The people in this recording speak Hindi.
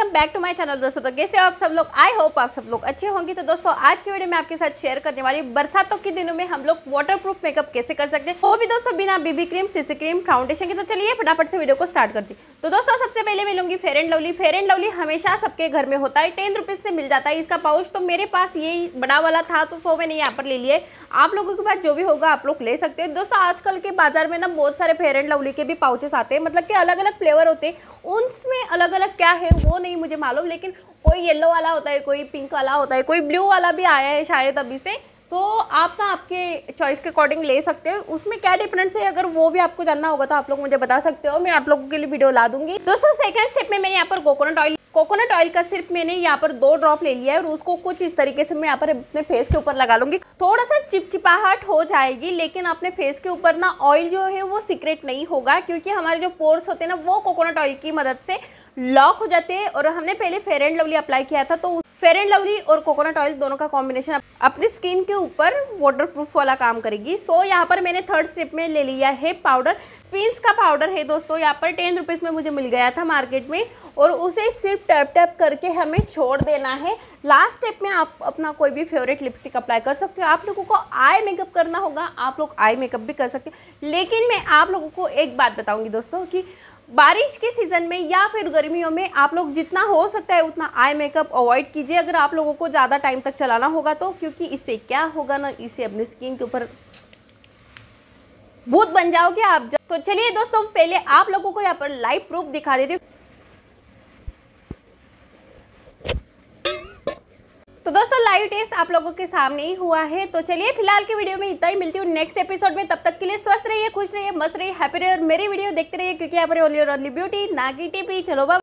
Welcome back to my channel दोस्तों। तो कैसे हो आप सब लोग? आई होप आप सब लोग अच्छे होंगे। तो दोस्तों आज की वीडियो में आपके साथ शेयर करने वाली बरसातों के दिनों में हम लोग वाटरप्रूफ मेकअप कैसे कर सकते हैं, वो भी दोस्तों बिना BB cream, CC cream, foundation के। तो चलिए फटाफट से वीडियो को स्टार्ट करती। तो दोस्तों सबसे पहले मैं लूंगी Fair and Lovely. Fair and Lovely हमेशा सबके घर में होता है, 10 रुपीज से मिल जाता है इसका पाउच। तो मेरे पास ये बड़ा वाला था तो 100 मैंने यहाँ पर ले लिया। आप लोगों के पास जो भी होगा आप लोग ले सकते हैं। दोस्तों आजकल के बाजार में ना बहुत सारे फेयर एंड लवली के भी पाउचेस आते हैं, मतलब कि अलग अलग फ्लेवर होते हैं। उनमें अलग अलग क्या है वो नहीं मुझे मालूम, लेकिन कोई येलो वाला होता है, कोई पिंक वाला होता है, कोई ब्लू वाला भी आया है शायद अभी से। तो आप ना आपके चॉइस के अकॉर्डिंग ले सकते हो। उसमें क्या डिफरेंस है अगर वो भी आपको जानना होगा तो आप लोग मुझे बता सकते हो, मैं आप लोगों के लिए वीडियो ला दूंगी। दोस्तों सेकंड स्टेप में मैंने यहाँ पर कोकोनट ऑयल का सिर्फ मैंने यहाँ पर 2 ड्रॉप ले लिया है और उसको कुछ इस तरीके से मैं यहाँ पर अपने फेस के ऊपर लगा लूंगी। थोड़ा सा चिपचिपाहट हो जाएगी, लेकिन अपने फेस के ऊपर ना ऑयल जो है वो सीक्रेट नहीं होगा, क्योंकि हमारे जो पोर्स होते हैं ना वो कोकोनट ऑयल की मदद से लॉक हो जाते हैं। और हमने पहले फेयर एंड लवली अप्लाई किया था, तो फेयर एंड लवली और कोकोनट ऑयल दोनों का कॉम्बिनेशन अपनी स्किन के ऊपर वाटरप्रूफ वाला काम करेगी। सो यहाँ पर मैंने थर्ड स्टेप में ले लिया है पाउडर। पिंस का पाउडर है दोस्तों, यहाँ पर 10 रुपीज़ में मुझे मिल गया था मार्केट में, और उसे सिर्फ टैप टैप करके हमें छोड़ देना है। लास्ट स्टेप में आप अपना कोई भी फेवरेट लिपस्टिक अप्लाई कर सकते हो। आप लोगों को आई मेकअप करना होगा, आप लोग आई मेकअप भी कर सकते हो। लेकिन मैं आप लोगों को एक बात बताऊंगी दोस्तों कि बारिश के सीजन में या फिर गर्मियों में आप लोग जितना हो सकता है उतना आई मेकअप अवॉइड कीजिए, अगर आप लोगों को ज़्यादा टाइम तक चलाना होगा तो। क्योंकि इससे क्या होगा ना, इससे अपनी स्किन के ऊपर भूत बन जाओगे आप। तो चलिए दोस्तों पहले आप लोगों को यहाँ पर लाइव प्रूफ दिखा देती हूँ। तो दोस्तों लाइव टेस्ट आप लोगों के सामने ही हुआ है। तो चलिए फिलहाल की वीडियो में इतना ही, मिलती हूँ नेक्स्ट एपिसोड में। तब तक के लिए स्वस्थ रहिए, खुश रहिए, मस्त रहिए, हैप्पी रहिए और मेरी वीडियो देखते रहिए, क्योंकि यहाँ पर ओनली और ओनली ब्यूटी ना कि टीपी। चलो बाय।